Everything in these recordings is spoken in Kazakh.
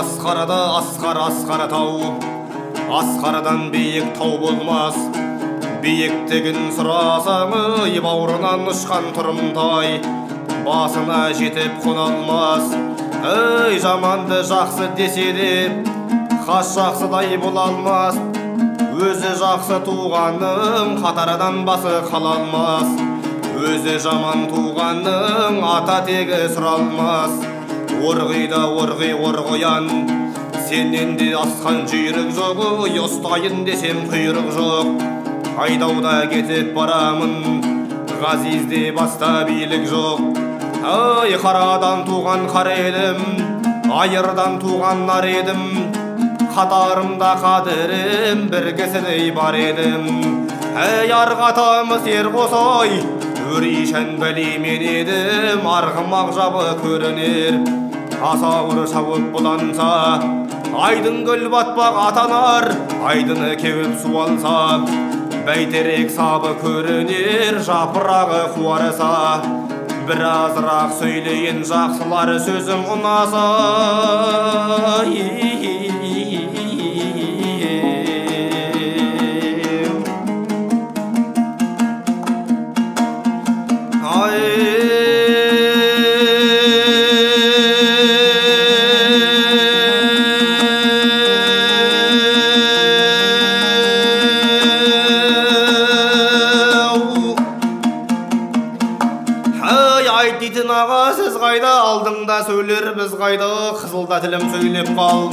Асқарада асқар тау, асқарадан биік тау болмас. Биіктігін сұрасаң, бауырынан ұшқан тұрымтай, басына жетіп қона алмас. Ей, жаманды жақсы десе де, қас жақсыдай бола алмас. Өзі жақсы туғаның қатардан басы қала алмас. Өзі жаман туғаның ата тегі сұралмас. Орғида орғоян, сенен де асқан жүйрік жоқ. Ұстайын десем құйрық жоқ. Айдауда кетіп барамын, ғазизде баста билік жоқ. Ай, қарадан туған қара едім, айырдан туған нар едім. Қатарымда қадірім бір кісідей бар едім. Әй, арғатамыз ер қосай, өришен бәлемен едім. Арғымақ жабы көрінер, асауыр шауып бұланса. Айдын гүл батпақ атанар, айдыны кеуіп су алса. Бәйтерек сабы көрінер, жапырағы қуарса. Біразырақ сөйлейін жақсылар сөзім ұнаса. Дейтін аға сіз қайда, алдыңда сөйлер біз қайда, қызылда тілім сөйлеп қал.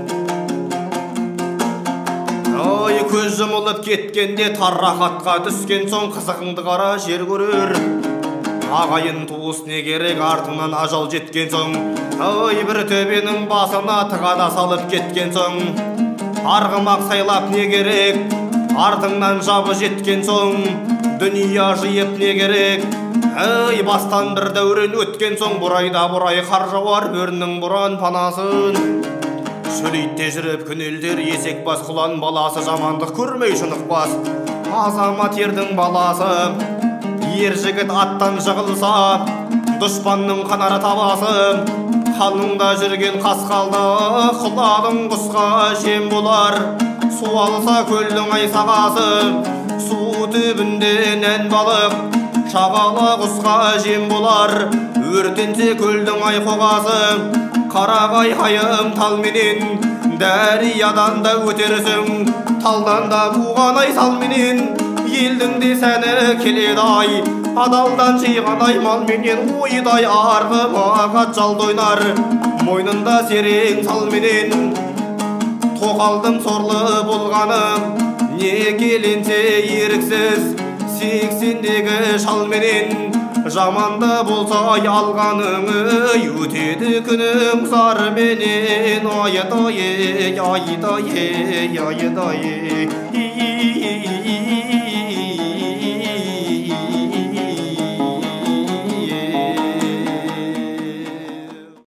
Ой, көз жұмылып кеткенде таррақатқа түскен соң қызығыңды қара жер көрер. Ағайын туыс не керек, артыңнан ажал жеткен соң. Ой, бір төбенің басына тығада салып кеткен соң. Арғымақ сайлап не керек, артыңнан жабы жеткен соң. Дүния жиып не керек, әй, бастан бір дәурен өткен соң. Бұрайда бұрай қар жауар, өрінің бұран панасын. Шөлейтте жүріп күнелдер, есек бас құлан баласы. Жамандық көрмей шынықпас, азамат ердің баласы. Ер жігіт аттан жығылса, дұшпанның қанары табасы. Қаныңда жүрген қасқалды, құладың құсқа жем болар. Су алса көлдің ай сағасы, су түбінде нән балық. Шағала құсқа жем болар, өртенсе көлдің ай қоғасы. Қарағай хайым талменен, дәриядан да өтерсің. Талдан да буған ай салменен, елдің де сәні келеді ай. Адалдан жиған ай малменен, ойдай арғымақ жалды ойнар. Мойнында серең салменен, тоқалдың сорлы болғаным. Не келенсе еріксіз, сексендегі шалменен. Жаманды болса алғаның, өтеді күнің зарменен. Айдай, айдай, айдай.